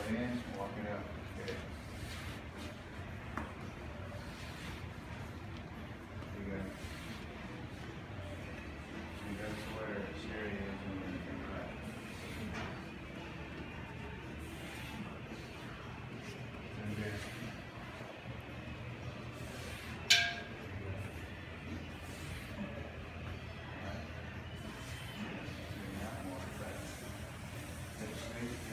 it in, walk it out. Good. You got it. And that's where Sherry is when you think right. And good. Alright. And now walk back. Touch sleep.